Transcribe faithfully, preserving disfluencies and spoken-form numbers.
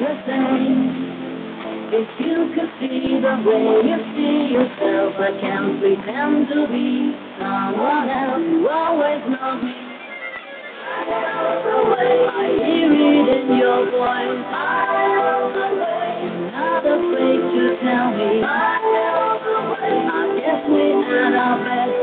the same. If you could see the way you see yourself, I can't pretend to be someone else. You always know me. I love the way I hear it in your voice. I love the way you're not afraid to tell me. I love the way I guess we had our best